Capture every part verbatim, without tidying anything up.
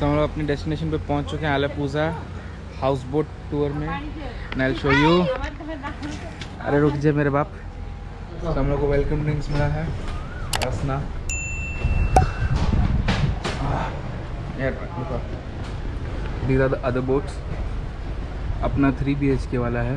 तो हम लोग अपनी डेस्टिनेशन पे पहुंच चुके हैं, आलापूजा हाउस बोट टूर में। I show you. अरे रुक जाए मेरे बाप। तो हम लोग को वेलकम ड्रिंक्स मिला है, रसना यार। These are the other boats. अपना थ्री बी एच के वाला है।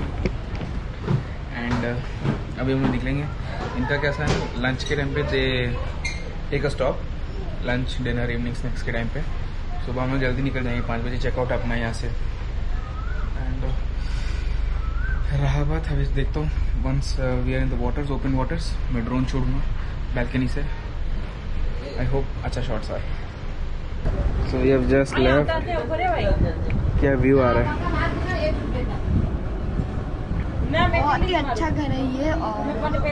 एंड uh, अभी हम लोग निकलेंगे। इनका कैसा है, लंच के टाइम पे they take a stop, lunch dinner evening snacks के टाइम पे। सुबह हम लोग जल्दी निकल जाएंगे, पाँच बजे चेकआउट अपना यहाँ से। एंड uh, रहा बात, अभी देखता हूँ once we are in the waters, open waters, मैं ड्रोन छोड़ूंगा बैल्कनी से। आई होप अच्छा शॉट्स आए। So we have just left. क्या व्यू आ रहा है, बहुत ही अच्छा घर है ये, और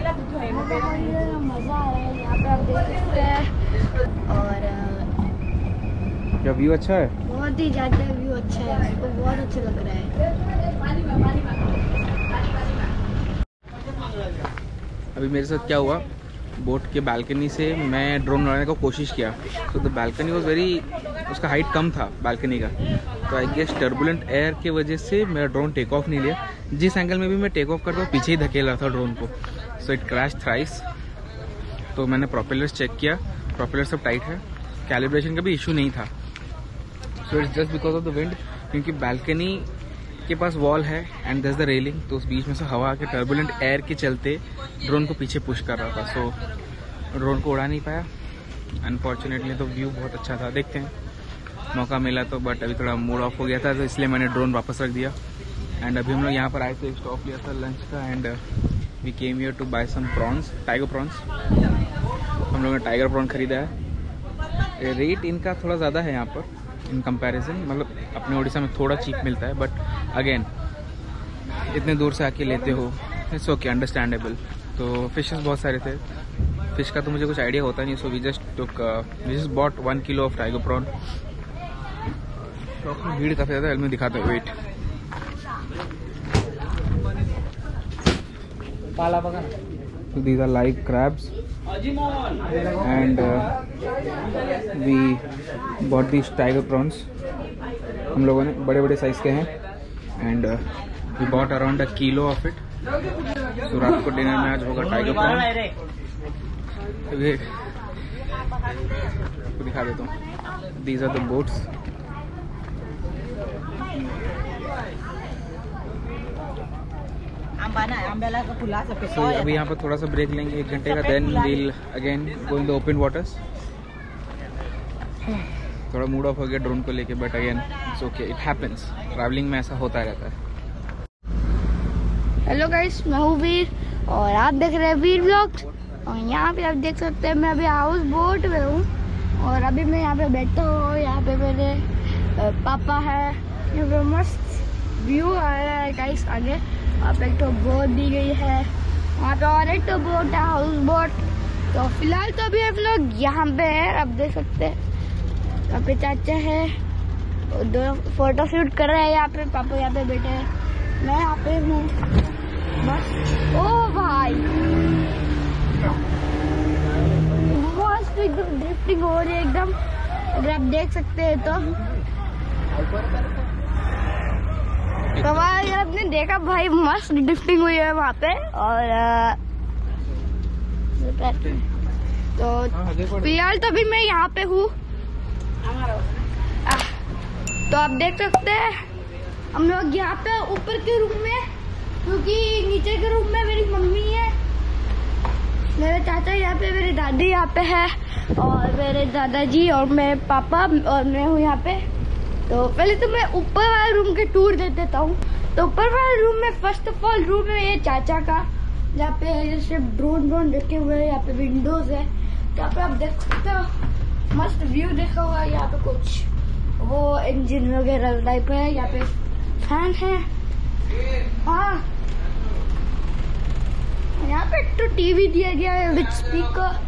मजा आ रहा है यहाँ पे, आप देख सकते हैं। और क्या व्यू अच्छा है, बहुत ही ज्यादा व्यू अच्छा है, मेरे को बहुत अच्छा लग रहा है। अभी मेरे साथ क्या हुआ, बोट के बालकनी से मैं ड्रोन उड़ाने का कोशिश किया, तो द बालकनी वॉज वेरी, उसका हाइट कम था बालकनी का। तो आई गेस टर्बुलेंट एयर की वजह से मेरा ड्रोन टेक ऑफ नहीं लिया। जिस एंगल में भी मैं टेक ऑफ करता हूँ पीछे ही धकेल रहा था ड्रोन को। So it crash thrice. तो मैंने प्रोपेलर्स चेक किया, प्रोपेलर सब टाइट है, कैलिब्रेशन का भी इशू नहीं था। So it's just because of the wind, क्योंकि बालकनी के पास वॉल है एंड दस द रेलिंग, तो उस बीच में से हवा के टर्बुलेंट एयर के चलते ड्रोन को पीछे पुश कर रहा था। सो ड्रोन को उड़ा नहीं पाया अनफॉर्चुनेटली। तो व्यू बहुत अच्छा था, देखते हैं मौका मिला तो। बट अभी थोड़ा मूड ऑफ हो गया था, तो इसलिए मैंने ड्रोन वापस रख दिया। एंड अभी हम लोग यहाँ पर आए थे, एक स्टॉप लिया था लंच का। And we came here to buy some prawns, tiger prawns. हम लोगों ने टाइगर प्रॉन खरीदा है। रेट इनका थोड़ा ज़्यादा है यहाँ पर इन कंपैरिजन, मतलब अपने उड़ीसा में थोड़ा चीप मिलता है। बट अगेन इतने दूर से आके लेते हो, इट्स ओके, अंडरस्टैंडेबल। तो फिशेस बहुत सारे थे, फिश का तो मुझे कुछ आइडिया होता नहीं। So we just took we just bought one kilo of tiger prawn. Shop में भीड़ काफ़ी ज़्यादा है, मैं दिखाता हूँ, wait. So these are live crabs and uh, we bought these tiger prawns. हम लोगों ने बड़े बड़े साइज के हैं and we bought around a kilo of it. तो रात को डिनर में आज होगा टाइगर प्रॉन। तो दिखा देता हूँ, these are the boats. So, अभी यहाँ पर थोड़ा सा ब्रेक लेंगे, एक घंटे का, then we'll again go in the open waters. थोड़ा मूड ऑफ हो गया ड्रोन को लेके, but again it's okay, it happens, travelling में ऐसा होता रहता है। हेलो गाइस, मैं हूँ वीर और आप देख रहे हैं वीर व्लॉग्स। और यहाँ पे आप देख सकते हैं मैं अभी हाउस बोट में हूँ और अभी मैं यहाँ पे बैठा हूँ। यहाँ पे मेरे पापा है, यहाँ पे मस्त व्यू आया है गाइस। आगे वहाँ पे एक तो बोट दी गई है, वहाँ पे और एक तो बोट है, हाउस बोट। तो फिलहाल तो अभी हम लोग यहाँ पे है, आप देख सकते हैं। यहाँ पे चाचा है, दो फोटो शूट कर रहे हैं। यहाँ पे पापा यहाँ पे बैठे हैं, मैं यहाँ पे हूँ बस। ओ भाई मस्त एकदम ड्रिफ्टिंग हो रही है एकदम, अगर आप देख सकते हैं तो। तो भाई आपने देखा भाई, मस्त ड्रिफ्टिंग हुई है वहाँ पे। और तो फिलहाल तो अभी मैं यहाँ पे हूँ। तो आप देख सकते हैं हम लोग यहाँ पे ऊपर के रूम में, क्योंकि नीचे के रूम में मेरी मम्मी है, मेरे चाचा यहाँ पे, मेरी दादी यहाँ पे है, और मेरे दादाजी और मेरे पापा और मैं हूँ यहाँ पे। तो पहले तो मैं ऊपर वाले रूम के टूर दे देता हूँ। तो ऊपर वाले रूम में फर्स्ट ऑफ ऑल रूम है ये चाचा का, जहाँ पे जैसे ड्रोन ड्रोन रखे हुए हैं। यहाँ पे विंडोज है, यहाँ पे आप देख सकते हो, मस्त व्यू देखा हुआ है। यहाँ पे कुछ वो इंजन वगैरह टाइप है, यहाँ पे फैन है। हाँ, यहाँ पे तो टीवी दिया गया है with speaker.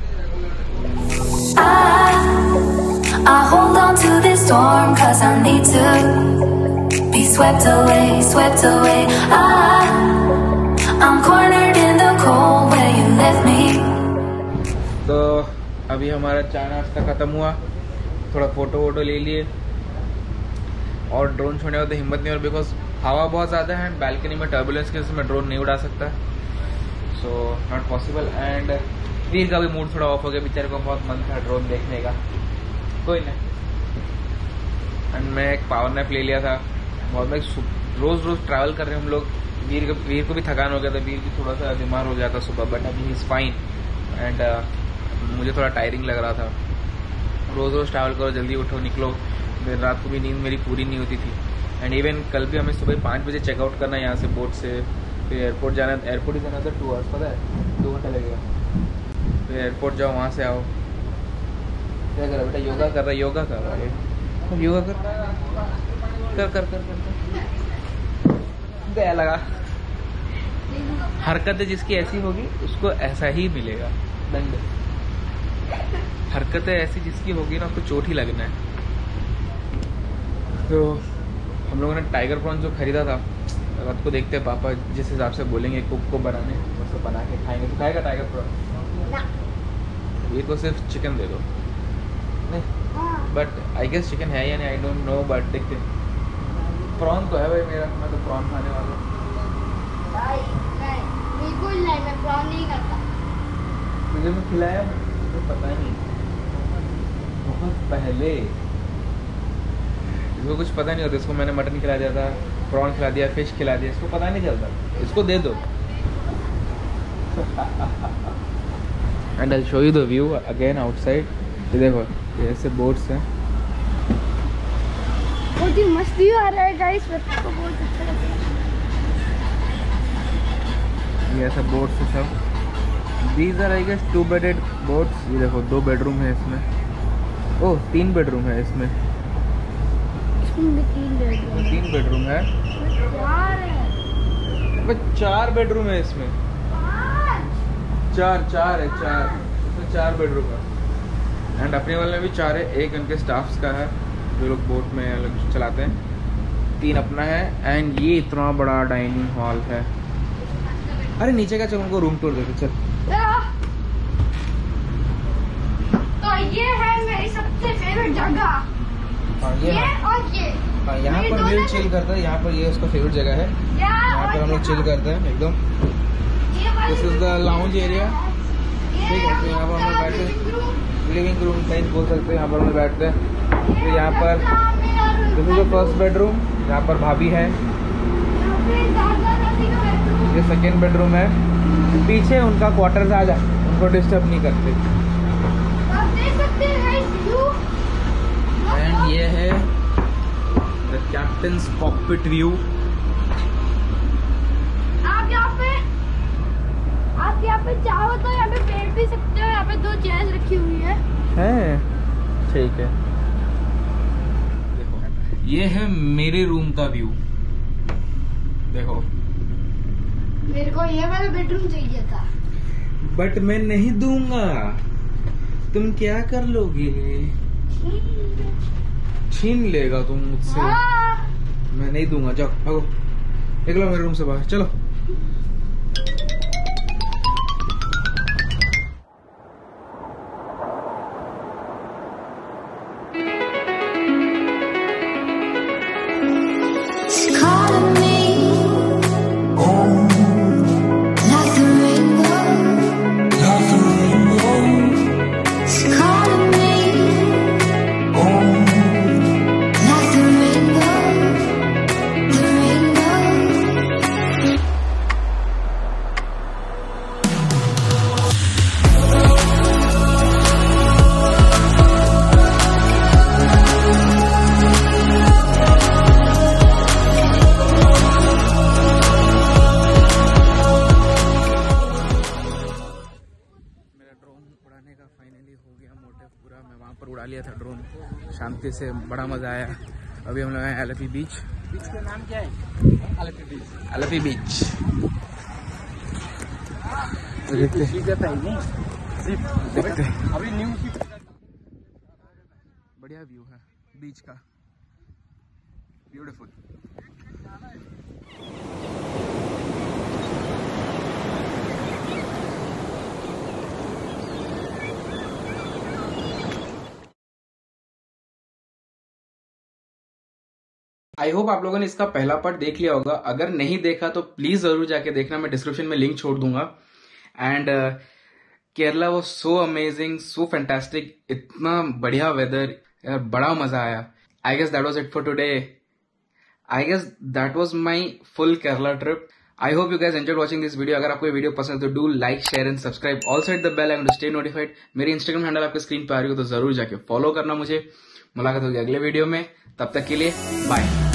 I hold on to this storm cause I need to be swept away, swept away. I, I'm cornered in the cold where you left me. तो अभी हमारा चाय नाश्ता खत्म हुआ थोड़ा फ़ोटो वोटो ले लिए और ड्रोन छोड़ने का तो हिम्मत नहीं हो रही बिकॉज हवा बहुत ज़्यादा है। बैल्कनी में टर्बुलेंस की वजह से मैं ड्रोन नहीं उड़ा सकता, so not possible. And Veer का भी मूड थोड़ा ऑफ हो गया, बेचारे को बहुत मन था ड्रोन देखने का, कोई नहीं। एंड मैं एक पावर नैप ले लिया था। बहुत मैं रोज़ रोज़ ट्रैवल कर रहे हैं हम लोग। वीर को वीर को भी थकान हो गया था, वीर भी थोड़ा सा बीमार हो गया था सुबह, बट अभी ही इज़ फाइन। एंड मुझे थोड़ा टायरिंग लग रहा था। रोज़ रोज़ ट्रैवल करो, जल्दी उठो, निकलो। देर रात को भी नींद मेरी पूरी नहीं होती थी। एंड इवन कल भी हमें सुबह पाँच बजे चेकआउट करना है यहाँ से बोट से, फिर एयरपोर्ट जाना। एयरपोर्ट ही जाना था टू आवर्स, पता है दो घंटा लगेगा। फिर एयरपोर्ट जाओ, वहाँ से आओ। क्या कर रहा बेटा? योगा कर रहा है, योगा कर रहा है, योगा कर कर कर कर कर दया लगा। हरकतें जिसकी ऐसी होगी उसको ऐसा ही मिलेगा दंड। हरकतें ऐसी जिसकी होगी ना उसको चोट ही लगना है। तो हम लोगों ने टाइगर प्रॉन जो खरीदा था, रात को देखते हैं पापा जिस हिसाब से बोलेंगे कुक को बनाने, उसको बना के खाएंगे। तो खाएगा टाइगर प्रॉन? ये को सिर्फ चिकन दे दो। नहीं, बट आई गेस चिकन है या नहीं, आई डोंट नो, बट देखते हैं। प्रॉन तो है भाई मेरा, मैं तो प्रॉन खाने वाला हूँ। बिल्कुल नहीं, मैं प्रॉन नहीं करता। मुझे मैं खिलाया तो पता नहीं, बहुत पहले। इसको कुछ पता नहीं होता। इसको मैंने मटन खिला दिया था, प्रॉन खिला दिया, फिश खिला दिया, इसको पता नहीं चलता। इसको दे दो। And I show you the view again outside. ये देखो, ये ऐसे बोट्स हैं, बहुत ही मस्त व्यू आ रहा है गाइस, मेरे को बहुत अच्छा लग रहा है। ये ऐसा बोट्स है सब। These are I guess two bedded boats. ये देखो दो बेडरूम है इसमें। ओह, तीन बेडरूम है इसमें। इसमें भी तीन बेडरूम है। तीन बेडरूम है, चार है। बस चार बेडरूम है इसमें। पाँच। चार चार है, चार इसमें चार बेडरूम है। एंड अपने वाले में भी चार है। एक उनके स्टाफ्स का है जो लोग बोट में लोग चलाते हैं। तीन अपना है। एंड ये इतना बड़ा डाइनिंग हॉल है। अरे नीचे का, चल उनको रूम टूर देते चल। तो ये है मेरी सबसे फेवरेट जगह। हाँ, ये ये और ये। हाँ, यहाँ पर भी चिल करता है। यहाँ पर ये उसका फेवरेट जगह है। यहाँ पर हम लोग चिल करते हैं एकदम। This is the lounge area. ठीक है, तो यहाँ पर हम लोग बैठते हैं, लिविंग रूम टाइप बोल सकते हैं। यहाँ पर हम लोग बैठते हैं। फिर यहाँ पर this is the first bedroom, यहाँ पर भाभी है। ये सेकेंड बेडरूम है। पीछे उनका क्वार्टर्स आ जाए, उनको डिस्टर्ब नहीं करते। आप देख सकते हैं इस व्यू। एंड ये है द कैप्टन्स कॉकपिट व्यू। आप यहाँ पे आप यहाँ पे चाहो तो यहाँ पे बैठ भी सकते हो। यहाँ पे दो चेयर्स रखी हुई है। है, ठीक है। देखो, ये है मेरे रूम का व्यू। देखो, मेरे को ये वाला बेडरूम चाहिए था, बट मैं नहीं दूंगा। तुम क्या कर लोगे? छीन लेगा तुम मुझसे। हाँ। मैं नहीं दूंगा, जाओ भागो, निकलो मेरे रूम से बाहर, चलो। उड़ा लिया था ड्रोन शांति से, बड़ा मजा आया। अभी हम लोग आए आलपी बीच। बीच का नाम क्या है? आलपी बीच। आलपी बीच देखते अभी न्यू बढ़िया व्यू है बीच का, ब्यूटीफुल। आई होप आप लोगों ने इसका पहला पार्ट देख लिया होगा। अगर नहीं देखा तो प्लीज जरूर जाके देखना, मैं डिस्क्रिप्शन में लिंक छोड़ दूंगा। And Kerala was so amazing, so fantastic, इतना बढ़िया वेदर यार, बड़ा मजा आया। I guess that was it for today. I guess that was my full Kerala trip. I hope you guys enjoyed watching this video. अगर आपको ये वीडियो पसंद है तो do like, share and subscribe. Also hit the bell icon to stay notified. मेरी Instagram handle आपके screen पर आ रही हो तो जरूर जाके फॉलो करना मुझे। मुलाकात होगी अगले वीडियो में, तब तक के लिए बाय।